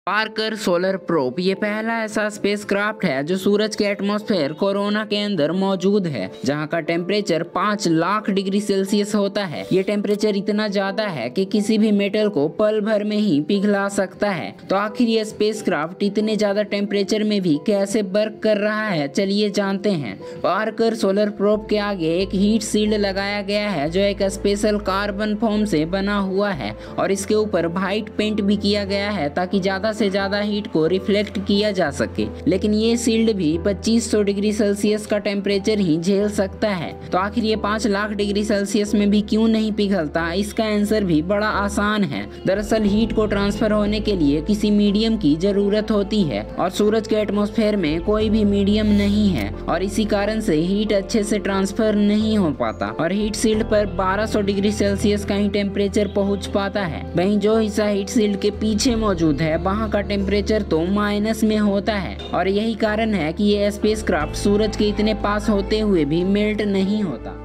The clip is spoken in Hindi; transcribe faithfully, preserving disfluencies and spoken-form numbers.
पार्कर सोलर प्रोब ये पहला ऐसा स्पेसक्राफ्ट है जो सूरज के एटमॉस्फेयर कोरोना के अंदर मौजूद है, जहां का टेम्परेचर पाँच लाख डिग्री सेल्सियस होता है। ये टेम्परेचर इतना ज्यादा है कि किसी भी मेटल को पल भर में ही पिघला सकता है। तो आखिर ये स्पेसक्राफ्ट इतने ज्यादा टेम्परेचर में भी कैसे वर्क कर रहा है, चलिए जानते हैं। पार्कर सोलर प्रोब के आगे एक हीट शील्ड लगाया गया है जो एक स्पेशल कार्बन फोम से बना हुआ है और इसके ऊपर व्हाइट पेंट भी किया गया है ताकि ज्यादा से ज्यादा हीट को रिफ्लेक्ट किया जा सके। लेकिन ये शील्ड भी पच्चीस सौ डिग्री सेल्सियस का टेम्परेचर ही झेल सकता है। तो आखिर ये पाँच लाख डिग्री सेल्सियस में भी क्यों नहीं पिघलता, इसका आंसर भी बड़ा आसान है। दरअसल हीट को ट्रांसफर होने के लिए किसी मीडियम की जरूरत होती है और सूरज के एटमॉस्फेयर में कोई भी मीडियम नहीं है और इसी कारण से हीट अच्छे से ट्रांसफर नहीं हो पाता और हीट शील्ड पर बारह सौ डिग्री सेल्सियस का ही टेम्परेचर पहुंच पाता है। वहीं जो हिस्सा हीट शील्ड के पीछे मौजूद है वहां का टेम्परेचर तो माइनस में होता है और यही कारण है कि ये स्पेसक्राफ्ट सूरज के इतने पास होते हुए भी मेल्ट नहीं होता।